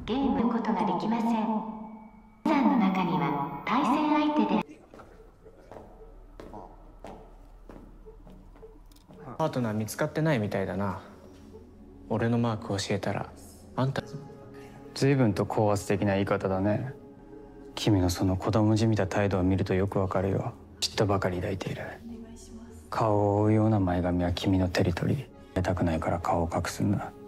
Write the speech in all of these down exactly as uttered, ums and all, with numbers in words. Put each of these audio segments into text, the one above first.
ゲームのことができません。皆さんの中には対戦相手でパートナー見つかってないみたいだな。俺のマーク教えたらあんた随分と高圧的な言い方だね。君のその子供じみた態度を見るとよくわかるよ。嫉妬ばかり抱いている。顔を覆うような前髪は君のテリトリー。出たくないから顔を隠すんだ。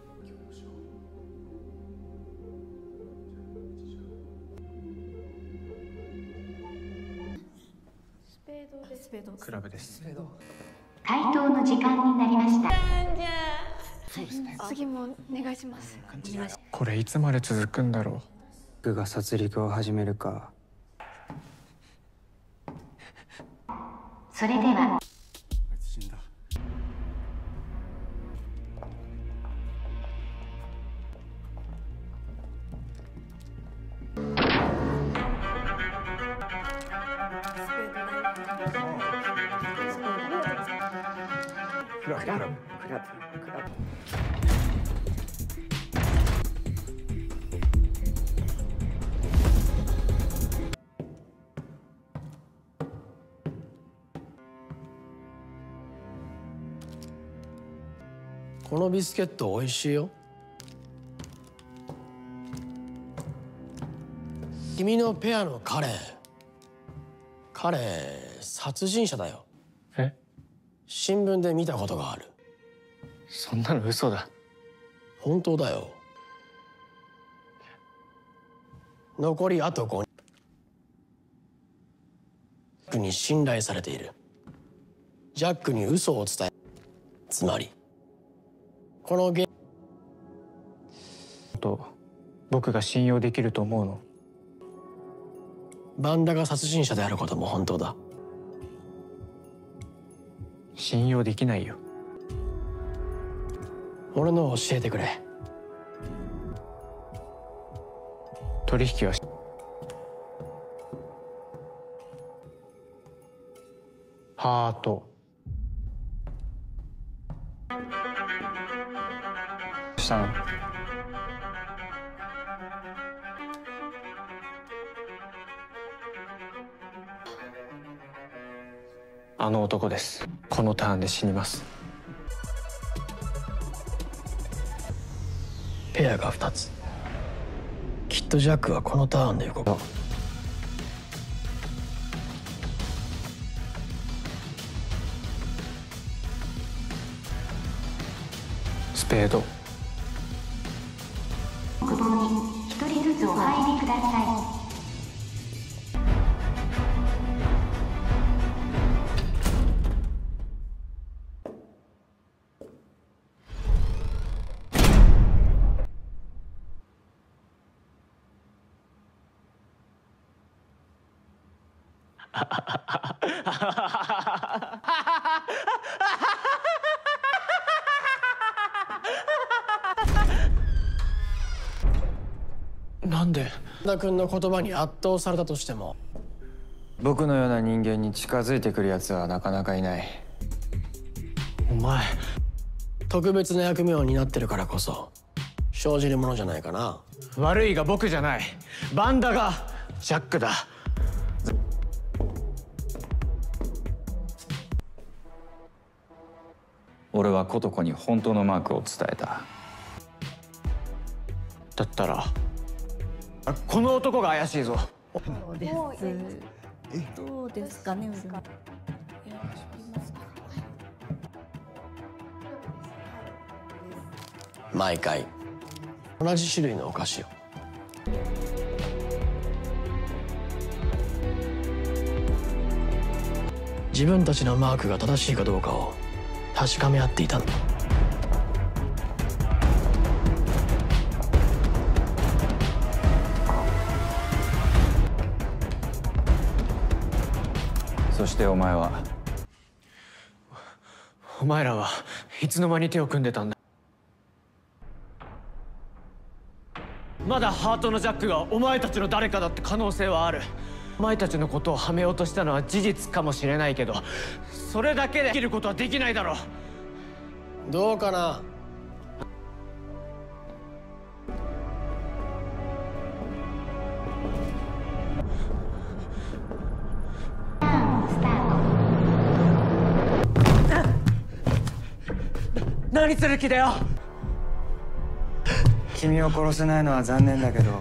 クラブです。 回答の時間になりました。 そうですね。次もお願いします。 これいつまで続くんだろう。 僕が殺戮を始めるか。 それでは死んだ。 クラブクラブクラブクラブ。 このビスケット美味しいよ。君のペアの彼彼殺人者だよ。 え？ 新聞で見たことがある。 そんなの嘘だ。 本当だよ。残りあとごにん。ジャックに信頼されている。ジャックに嘘を伝え、つまりこのゲームと僕が信用できると思うの？ バンダが殺人者であることも本当だ。 信用できないよ。 俺のを教えてくれ。 取引はしハート。 したの？ あの男です。このターンで死にます。 ペアがふたつ。きっとジャックはこのターンで動く。 スペード。 国道に一人ずつお入りください。 なんで？ 田君の言葉に圧倒されたとしても、 僕のような人間に近づいてくるやつはなかなかいない。 お前特別な役目を担ってるからこそ生じるものじゃないかな。 悪いが僕じゃない。バンダがジャックだ。 俺はコトコに本当のマークを伝えた。 だったらこの男が怪しいぞ。 そうです。どうですかね。 毎回同じ種類のお菓子を。自分たちのマークが正しいかどうかを確かめ合っていたんだ。 そしてお前は。 お前らはいつの間に手を組んでたんだ。まだハートのジャックがお前たちの誰かだって可能性はある。お前たちのことをはめようとしたのは事実かもしれないけど、それだけでできることはできないだろう。 どうかな。 何する気だよ。 君を殺せないのは残念だけど